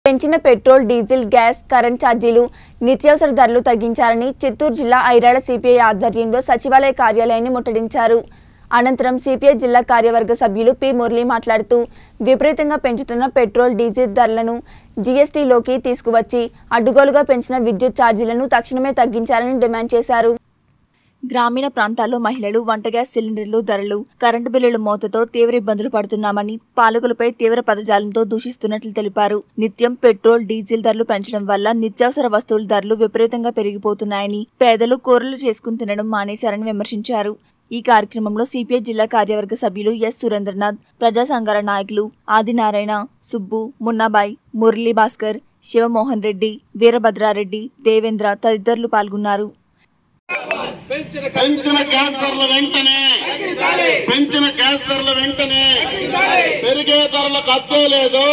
పెంచిన petrol, diesel, gas, current ఛార్జీలు, నిత్యావసర ధరలు తగ్గించాలని చిత్తూరు జిల్లా ఐరాల సిపిఐ ఆధ్వర్యంలో సచివాలయ కార్యాలయాన్ని ముట్టడించారు. అనంతరం సిపిఐ జిల్లా కార్యవర్గ సభ్యులు పి మురళి మాట్లాడుతూ విపరీతంగా పెంచుతున్న పెట్రోల్, డీజిల్ ధరలను జీఎస్టీలోకి తీసుకువచ్చి అడ్డుగోలుగా పెంచిన విద్యుత్ ఛార్జీలను తక్షణమే తగ్గించాలని డిమాండ్ చేశారు. గ్రామీణ ప్రాంతాల్లో మహిళలు వంట గ్యాస్ సిలిండర్లు ధరలు, కరెంటు బిల్లుల మోతతో తీవ్ర ఇబ్బందులు పడుతున్నామని పాలకులపై తీవ్ర పదజాలంతో దూషిస్తున్నట్లు తెలిపారు. నిత్యం పెట్రోల్, డీజిల్ ధరలు పెంచడం వల్ల నిత్యావసర వస్తువుల ధరలు విపరీతంగా పెరిగిపోతున్నాయని, పేదలు కూరలు చేసుకుని తినడం మానేశారని విమర్శించారు. ఈ కార్యక్రమంలో సిపిఐ జిల్లా కార్యవర్గ సభ్యులు ఎస్ సురేంద్రనాథ్, ప్రజా సంఘాల నాయకులు ఆదినారాయణ, సుబ్బు, మున్నాబాయ్, మురళీ భాస్కర్, శివమోహన్ రెడ్డి, వీరభద్రారెడ్డి, దేవేంద్ర తదితరులు పాల్గొన్నారు. పెంచిన గ్యాస్ ధరల వెంటనే పెరిగే ధరలకు అద్దే లేదు,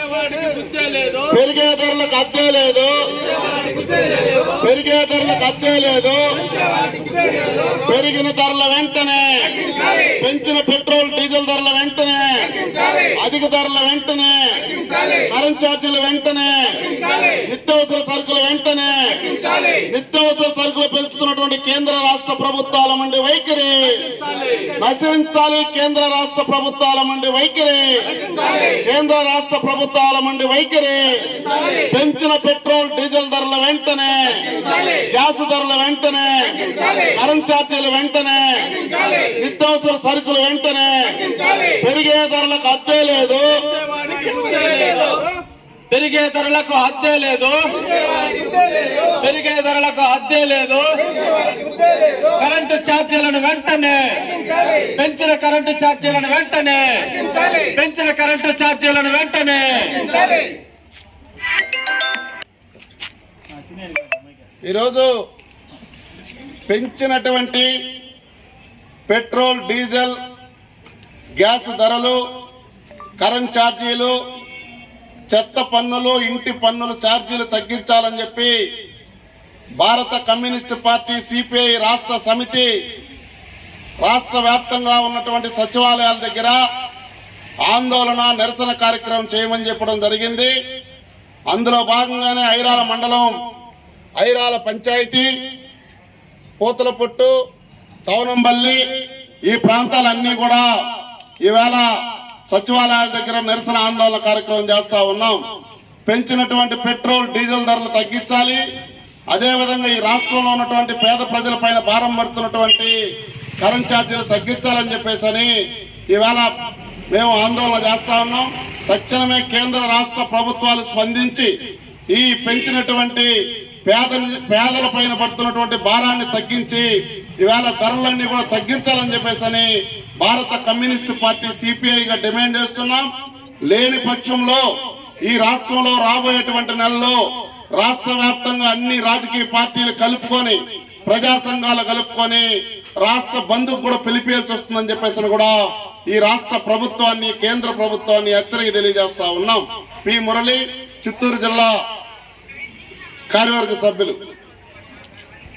పెరిగిన ధరల వెంటనే పెంచిన పెట్రోల్, డీజిల్ ధరల వెంటనే, అధిక ధరల వెంటనే, కరెంట్ ఛార్జీల వెంటనే, నిత్యావసర సరుకుల వెంటనే, నిత్యావసర సరుకులు పెంచుతున్నటువంటి కేంద్ర రాష్ట్ర ప్రభుత్వాల మండి వైఖరి నశించాలి. కేంద్ర రాష్ట్ర ప్రభుత్వాల మండి వైఖరి, కేంద్ర రాష్ట్ర ప్రభుత్వాల మండి వైఖరి. పెంచిన పెట్రోల్, డీజిల్ ధరల వెంటనే, గ్యాస్ ధరల వెంటనే, కరెంట్ ఛార్జీల వెంటనే, నిత్యావసర సరుకులు వెంటనే. పెరిగే ధరలకు అద్దే లేదు, పెరిగే ధరలకు అద్దే లేదు, కరెంటు ఛార్జీలను వెంటనే పెంచిన కరెంటు ఛార్జీలను వెంటనే ఈరోజు పెంచినటువంటి పెట్రోల్, డీజిల్, గ్యాస్ ధరలు, కరెంట్ ఛార్జీలు, చెత్త పన్నులు, ఇంటి పన్నుల ఛార్జీలు తగ్గించాలని చెప్పి భారత కమ్యూనిస్టు పార్టీ సిపిఐ రాష్ట్ర సమితి రాష్ట్ర వ్యాప్తంగా ఉన్నటువంటి సచివాలయాల దగ్గర ఆందోళన, నిరసన కార్యక్రమం చేయమని చెప్పడం జరిగింది. అందులో భాగంగానే ఐరాల మండలం, ఐరాల పంచాయతీ, పూతలపుట్టు, తౌనంబల్లి ఈ ప్రాంతాలన్నీ కూడా ఈవేళ సచివాలయాల దగ్గర నిరసన ఆందోళన కార్యక్రమం చేస్తా ఉన్నాం. పెంచినటువంటి పెట్రోల్, డీజిల్ ధరలు తగ్గించాలి. అదేవిధంగా ఈ రాష్ట్రంలో ఉన్నటువంటి పేద ప్రజలపైన భారం పడుతున్నటువంటి కరెంట్ ఛార్జీలు తగ్గించాలని చెప్పేసి ఈవేళ మేము ఆందోళన చేస్తా ఉన్నాం. తక్షణమే కేంద్ర రాష్ట్ర ప్రభుత్వాలు స్పందించి ఈ పెంచినటువంటి పేదల పైన పడుతున్నటువంటి భారాన్ని తగ్గించి ఈవేళ ధరలన్నీ కూడా తగ్గించాలని చెప్పేసి భారత కమ్యూనిస్టు పార్టీ సిపిఐగా డిమాండ్ చేస్తున్నాం. లేని పక్షంలో ఈ రాష్ట్రంలో రాబోయేటువంటి నెలలో రాష్ట్ర వ్యాప్తంగా అన్ని రాజకీయ పార్టీలు కలుపుకొని, ప్రజా సంఘాలు కలుపుకొని రాష్ట్ర బంద్కు కూడా పిలిపేయాల్సి వస్తుందని చెప్పేసి కూడా ఈ రాష్ట్ర ప్రభుత్వాన్ని, కేంద్ర ప్రభుత్వాన్ని హెచ్చరిక తెలియజేస్తా ఉన్నాం. పి మురళి, చిత్తూరు జిల్లా కార్యవర్గ సభ్యులు.